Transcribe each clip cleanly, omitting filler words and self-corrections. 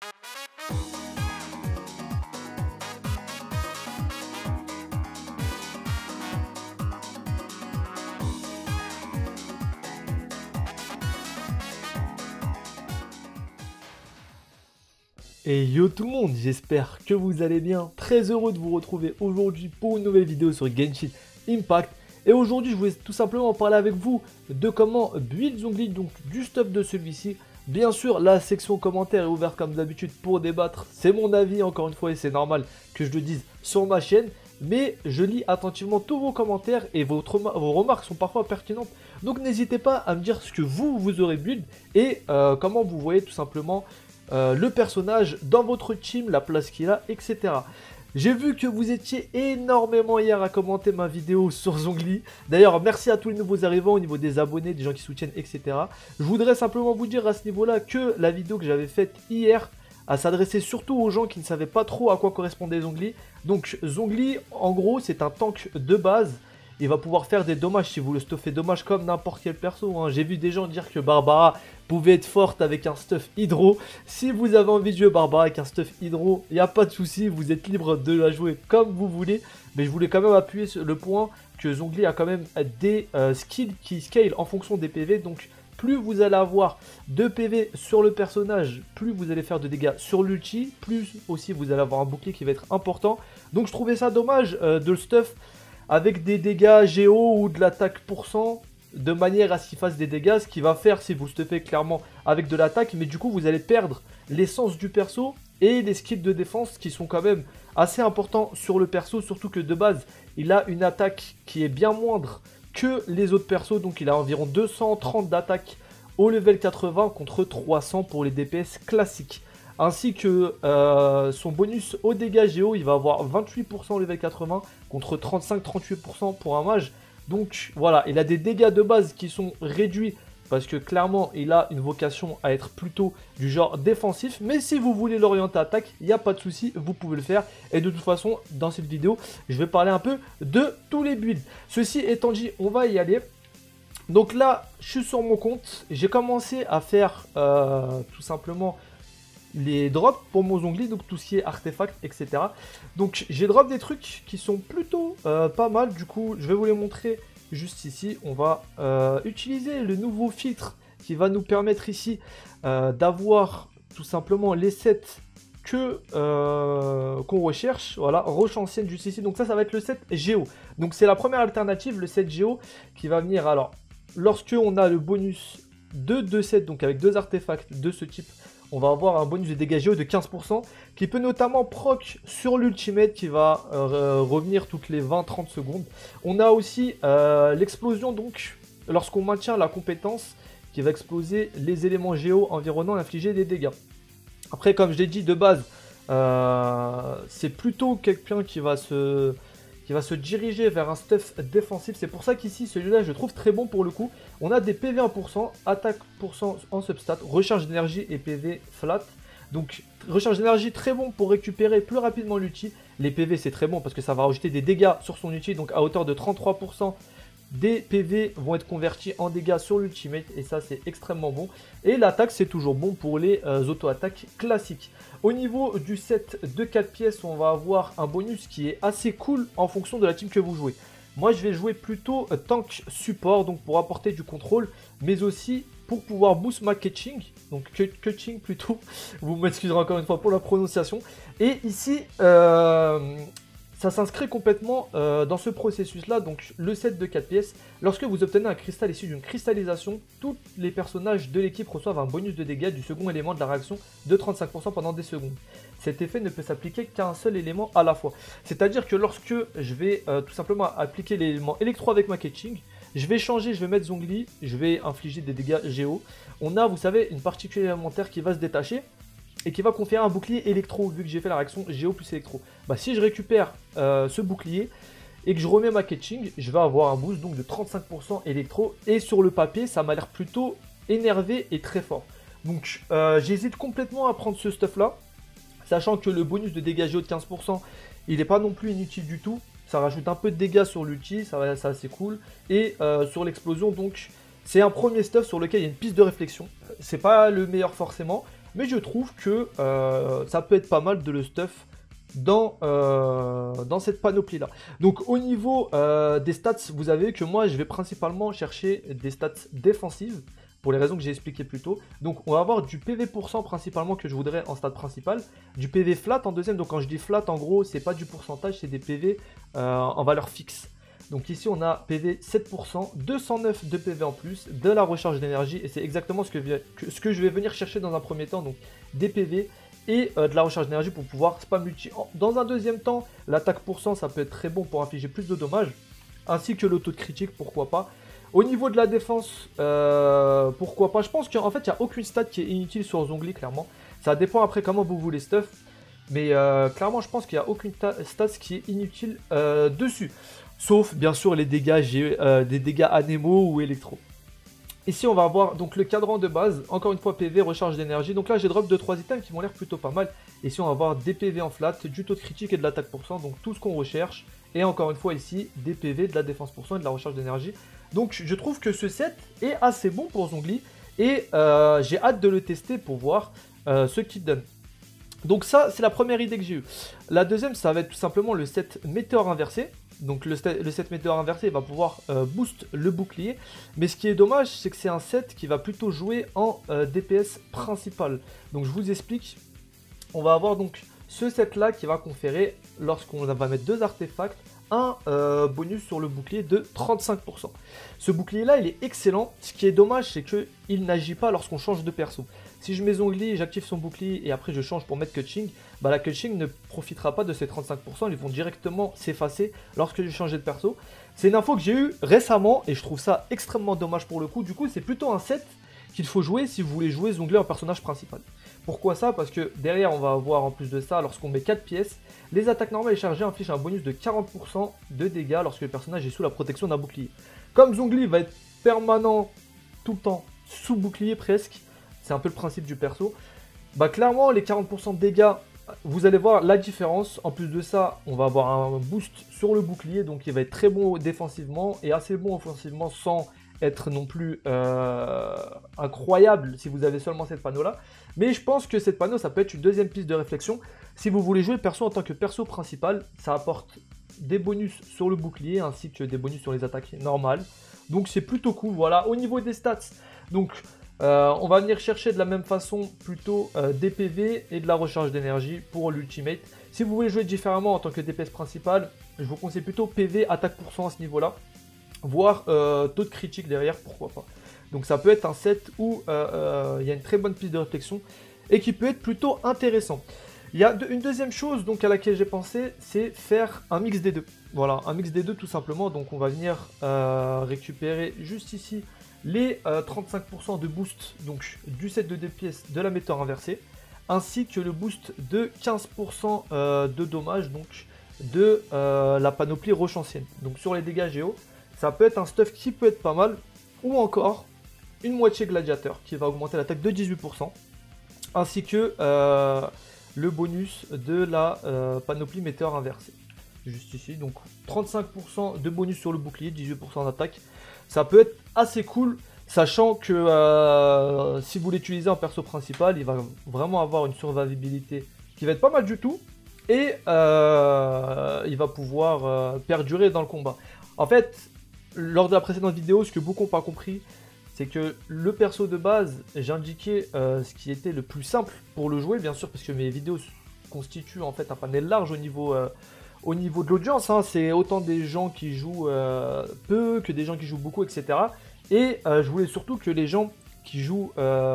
Et yo tout le monde, j'espère que vous allez bien. Très heureux de vous retrouver aujourd'hui pour une nouvelle vidéo sur Genshin Impact. Et aujourd'hui, je voulais tout simplement parler avec vous de comment build Zhongli, donc du stuff de celui-ci. Bien sûr, la section commentaires est ouverte comme d'habitude pour débattre. C'est mon avis, encore une fois, et c'est normal que je le dise sur ma chaîne. Mais je lis attentivement tous vos commentaires et vos remarques sont parfois pertinentes. Donc n'hésitez pas à me dire ce que vous aurez build et comment vous voyez tout simplement le personnage dans votre team, la place qu'il a, etc. J'ai vu que vous étiez énormément hier à commenter ma vidéo sur Zhongli. D'ailleurs, merci à tous les nouveaux arrivants au niveau des abonnés, des gens qui soutiennent, etc. Je voudrais simplement vous dire à ce niveau-là que la vidéo que j'avais faite hier s'adressait surtout aux gens qui ne savaient pas trop à quoi correspondait Zhongli. Donc Zhongli, en gros, c'est un tank de base. Il va pouvoir faire des dommages si vous le stuffez dommage comme n'importe quel perso. Hein. J'ai vu des gens dire que Barbara pouvait être forte avec un stuff hydro. Si vous avez envie de jouer Barbara avec un stuff hydro, il n'y a pas de souci, vous êtes libre de la jouer comme vous voulez. Mais je voulais quand même appuyer sur le point que Zhongli a quand même des skills qui scale en fonction des PV. Donc plus vous allez avoir de PV sur le personnage, plus vous allez faire de dégâts sur l'ulti, plus aussi vous allez avoir un bouclier qui va être important. Donc je trouvais ça dommage de le stuff avec des dégâts géo ou de l'attaque %, de manière à ce qu'il fasse des dégâts, ce qui va faire si vous stuffez clairement avec de l'attaque, mais du coup vous allez perdre l'essence du perso et les skills de défense qui sont quand même assez importants sur le perso, surtout que de base il a une attaque qui est bien moindre que les autres persos, donc il a environ 230 d'attaque au level 80 contre 300 pour les DPS classiques. Ainsi que son bonus au dégâts géo, il va avoir 28% au level 80 contre 35-38% pour un mage. Donc voilà, il a des dégâts de base qui sont réduits parce que clairement il a une vocation à être plutôt du genre défensif. Mais si vous voulez l'orienter attaque, il n'y a pas de souci, vous pouvez le faire. Et de toute façon, dans cette vidéo, je vais parler un peu de tous les builds. Ceci étant dit, on va y aller. Donc là, je suis sur mon compte, j'ai commencé à faire tout simplement les drops pour mon Zhongli, donc tout ce qui est artefact, etc. Donc j'ai drop des trucs qui sont plutôt pas mal. Du coup, je vais vous les montrer juste ici. On va utiliser le nouveau filtre qui va nous permettre ici d'avoir tout simplement les sets que qu'on recherche. Voilà, roche ancienne juste ici. Donc ça va être le set Géo. Donc c'est la première alternative, le set Géo qui va venir. Alors, lorsque on a le bonus de 2 sets, donc avec 2 artefacts de ce type, on va avoir un bonus de dégâts géo de 15% qui peut notamment proc sur l'ultimate qui va revenir toutes les 20-30 secondes. On a aussi l'explosion, donc lorsqu'on maintient la compétence qui va exploser les éléments géo environnants et infliger des dégâts. Après, comme je l'ai dit de base, c'est plutôt quelqu'un qui va se diriger vers un stuff défensif. C'est pour ça qu'ici, celui-là, je trouve très bon pour le coup. On a des PV 1%, attaque % en substat, recharge d'énergie et PV flat. Donc, recharge d'énergie très bon pour récupérer plus rapidement l'ulti. Les PV, c'est très bon parce que ça va rajouter des dégâts sur son ulti. Donc, à hauteur de 33%, des PV vont être convertis en dégâts sur l'ultimate. Et ça, c'est extrêmement bon. Et l'attaque, c'est toujours bon pour les auto-attaques classiques. Au niveau du set de 4 pièces, on va avoir un bonus qui est assez cool en fonction de la team que vous jouez. Moi, je vais jouer plutôt tank support, donc pour apporter du contrôle, mais aussi pour pouvoir boost ma catching, donc catching plutôt. Vous m'excuserez encore une fois pour la prononciation. Et ici, ça s'inscrit complètement dans ce processus-là, donc le set de 4 pièces. Lorsque vous obtenez un cristal issu d'une cristallisation, tous les personnages de l'équipe reçoivent un bonus de dégâts du second élément de la réaction de 35% pendant des secondes. Cet effet ne peut s'appliquer qu'à un seul élément à la fois. C'est-à-dire que lorsque je vais tout simplement appliquer l'élément électro avec ma catching, je vais changer, je vais mettre Zhongli, je vais infliger des dégâts géo. On a, vous savez, une particule élémentaire qui va se détacher et qui va conférer un bouclier électro, vu que j'ai fait la réaction géo plus électro. Bah, si je récupère ce bouclier et que je remets ma catching, je vais avoir un boost donc de 35% électro, et sur le papier, ça m'a l'air plutôt énervé et très fort. Donc j'hésite complètement à prendre ce stuff là, sachant que le bonus de dégâts géo de 15%, il n'est pas non plus inutile du tout. Ça rajoute un peu de dégâts sur l'ulti, ça c'est assez cool. Et sur l'explosion, donc c'est un premier stuff sur lequel il y a une piste de réflexion. C'est pas le meilleur forcément, mais je trouve que ça peut être pas mal de le stuff dans cette panoplie là. Donc au niveau des stats, vous avez que moi je vais principalement chercher des stats défensives pour les raisons que j'ai expliquées plus tôt. Donc on va avoir du PV % principalement que je voudrais en stat principal, du PV flat en deuxième. Donc quand je dis flat, en gros c'est pas du pourcentage, c'est des PV en valeur fixe. Donc ici on a PV 7%, 209 de PV en plus, de la recharge d'énergie, et c'est exactement ce que je vais venir chercher dans un premier temps, donc des PV et de la recharge d'énergie pour pouvoir spam multi. Dans un deuxième temps, l'attaque % ça peut être très bon pour infliger plus de dommages, ainsi que l'auto de critique, pourquoi pas. Au niveau de la défense, pourquoi pas. Je pense qu'en fait il n'y a aucune stat qui est inutile sur Zhongli, clairement. Ça dépend après comment vous voulez stuff, mais clairement je pense qu'il n'y a aucune stat qui est inutile dessus. Sauf bien sûr les dégâts, des dégâts anémo ou électro. Ici on va avoir donc le cadran de base, encore une fois PV, recharge d'énergie. Donc là j'ai drop 2-3 items qui m'ont l'air plutôt pas mal. Ici on va avoir des PV en flat, du taux de critique et de l'attaque %, donc tout ce qu'on recherche. Et encore une fois ici des PV, de la défense % et de la recharge d'énergie. Donc je trouve que ce set est assez bon pour Zhongli. Et j'ai hâte de le tester pour voir ce qu'il donne. Donc ça c'est la première idée que j'ai eue. La deuxième ça va être tout simplement le set météore inversé. Donc le set météore inversé va pouvoir boost le bouclier. Mais ce qui est dommage, c'est que c'est un set qui va plutôt jouer en DPS principal. Donc je vous explique. On va avoir donc ce set là qui va conférer, lorsqu'on va mettre 2 artefacts, un bonus sur le bouclier de 35%. Ce bouclier là il est excellent. Ce qui est dommage, c'est qu'il n'agit pas lorsqu'on change de perso. Si je mets Zhongli, j'active son bouclier et après je change pour mettre Keqing, bah la Keqing ne profitera pas de ces 35%, ils vont directement s'effacer lorsque je change de perso. C'est une info que j'ai eue récemment et je trouve ça extrêmement dommage pour le coup. Du coup c'est plutôt un set qu'il faut jouer si vous voulez jouer Zhongli en personnage principal. Pourquoi ça? Parce que derrière on va avoir en plus de ça, lorsqu'on met 4 pièces, les attaques normales et chargées infligent un bonus de 40% de dégâts lorsque le personnage est sous la protection d'un bouclier. Comme Zhongli va être permanent tout le temps, sous bouclier presque, c'est un peu le principe du perso, bah clairement les 40% de dégâts, vous allez voir la différence. En plus de ça, on va avoir un boost sur le bouclier, donc il va être très bon défensivement et assez bon offensivement sans être non plus incroyable si vous avez seulement cette panneau là. Mais je pense que cette panneau ça peut être une deuxième piste de réflexion. Si vous voulez jouer le perso en tant que perso principal, ça apporte des bonus sur le bouclier ainsi que des bonus sur les attaques normales. Donc c'est plutôt cool. Voilà, au niveau des stats, donc on va venir chercher de la même façon plutôt des PV et de la recharge d'énergie pour l'ultimate. Si vous voulez jouer différemment en tant que DPS principal, je vous conseille plutôt PV, attaque % à ce niveau là, voire taux de critique derrière, pourquoi pas. Donc ça peut être un set où il y a une très bonne piste de réflexion et qui peut être plutôt intéressant. Il y a une deuxième chose donc à laquelle j'ai pensé, c'est faire un mix des deux. Voilà, un mix des deux tout simplement. Donc on va venir récupérer juste ici les 35% de boost donc, du set de DPS de la météore inversée, ainsi que le boost de 15% de dommages donc, de la panoplie roche ancienne. Donc sur les dégâts géo, ça peut être un stuff qui peut être pas mal, ou encore une moitié gladiateur qui va augmenter l'attaque de 18%, ainsi que le bonus de la panoplie météore inversée. Juste ici, donc 35% de bonus sur le bouclier, 18% d'attaque. Ça peut être assez cool, sachant que si vous l'utilisez en perso principal, il va vraiment avoir une survivabilité qui va être pas mal du tout. Et il va pouvoir perdurer dans le combat. En fait, lors de la précédente vidéo, ce que beaucoup n'ont pas compris, c'est que le perso de base, j'ai indiqué ce qui était le plus simple pour le jouer, bien sûr, parce que mes vidéos constituent en fait un panel large au niveau de l'audience, hein. C'est autant des gens qui jouent peu que des gens qui jouent beaucoup, etc. Et je voulais surtout que les gens qui jouent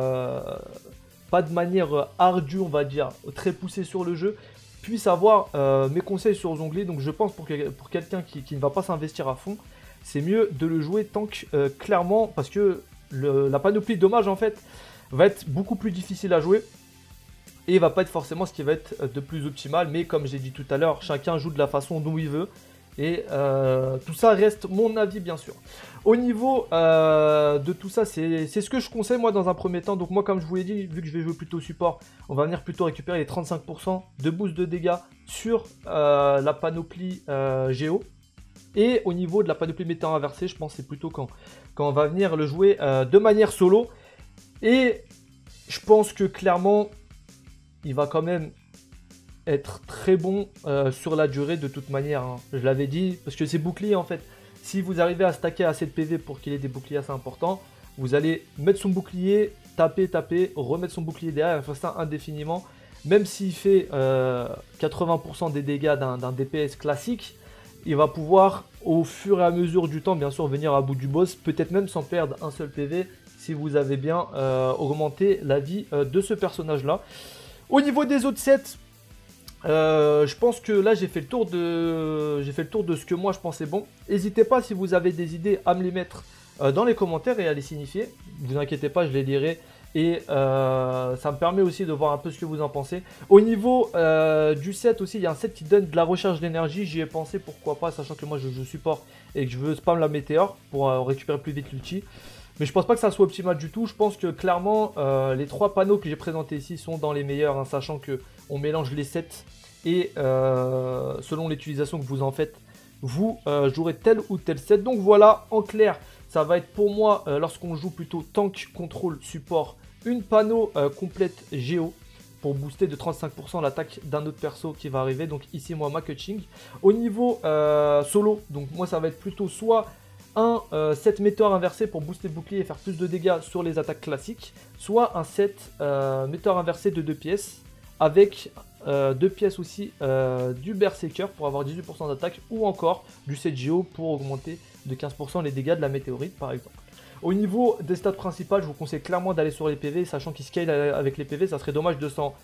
pas de manière ardue, on va dire, très poussée sur le jeu, puissent avoir mes conseils sur Zhongli. Donc je pense pour quelqu'un qui ne va pas s'investir à fond, c'est mieux de le jouer tank clairement, parce que la panoplie de dommages en fait va être beaucoup plus difficile à jouer. Et va pas être forcément ce qui va être de plus optimal, mais comme j'ai dit tout à l'heure, chacun joue de la façon dont il veut. Et tout ça reste mon avis bien sûr. Au niveau de tout ça, c'est ce que je conseille moi dans un premier temps. Donc moi comme je vous l'ai dit, vu que je vais jouer plutôt support, on va venir plutôt récupérer les 35% de boost de dégâts sur la panoplie Géo. Et au niveau de la panoplie météore inversée, je pense que c'est plutôt quand on va venir le jouer de manière solo. Et je pense que clairement, il va quand même être très bon sur la durée de toute manière. Hein. Je l'avais dit, parce que c'est bouclier en fait. Si vous arrivez à stacker assez de PV pour qu'il ait des boucliers assez importants, vous allez mettre son bouclier, taper, remettre son bouclier derrière et faire ça indéfiniment. Même s'il fait 80% des dégâts d'un DPS classique, il va pouvoir au fur et à mesure du temps bien sûr venir à bout du boss, peut-être même sans perdre un seul PV si vous avez bien augmenté la vie de ce personnage là. Au niveau des autres sets, je pense que là j'ai fait le tour de ce que moi je pensais bon. N'hésitez pas si vous avez des idées à me les mettre dans les commentaires et à les signifier. Ne vous inquiétez pas, je les lirai. Et ça me permet aussi de voir un peu ce que vous en pensez. Au niveau du set aussi, il y a un set qui donne de la recharge d'énergie. J'y ai pensé, pourquoi pas, sachant que moi je support et que je veux spam la météore pour récupérer plus vite l'ulti. Mais je pense pas que ça soit optimal du tout. Je pense que clairement les 3 panneaux que j'ai présentés ici sont dans les meilleurs, hein, sachant que on mélange les sets et selon l'utilisation que vous en faites, vous jouerez tel ou tel set. Donc voilà, en clair, ça va être pour moi, lorsqu'on joue plutôt tank, contrôle, support, une panneau complète Géo pour booster de 35% l'attaque d'un autre perso qui va arriver. Donc ici, moi, ma Keqing. Au niveau solo, donc moi, ça va être plutôt soit un set météore inversé pour booster le bouclier et faire plus de dégâts sur les attaques classiques, soit un set météore inversé de 2 pièces avec 2 pièces aussi du Berserker pour avoir 18% d'attaque, ou encore du set Géo pour augmenter de 15% les dégâts de la météorite par exemple. Au niveau des stats principales, je vous conseille clairement d'aller sur les PV, sachant qu'ils scale avec les PV, ça serait dommage de s'en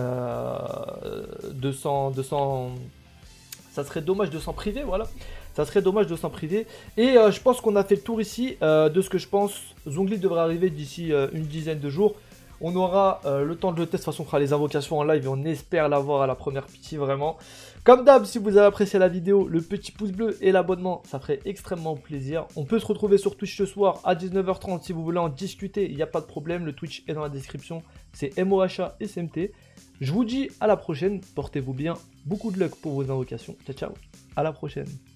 ça serait dommage de s'en priver, voilà. Ça serait dommage de s'en priver. Et je pense qu'on a fait le tour ici de ce que je pense. Zhongli devrait arriver d'ici une dizaine de jours. On aura le temps de le test. De toute façon, on fera les invocations en live et on espère l'avoir à la première pitié, vraiment. Comme d'hab, si vous avez apprécié la vidéo, le petit pouce bleu et l'abonnement, ça ferait extrêmement plaisir. On peut se retrouver sur Twitch ce soir à 19h30 si vous voulez en discuter. Il n'y a pas de problème, le Twitch est dans la description. C'est MOHA et SMT. Je vous dis à la prochaine, portez-vous bien. Beaucoup de luck pour vos invocations. Ciao, ciao. À la prochaine.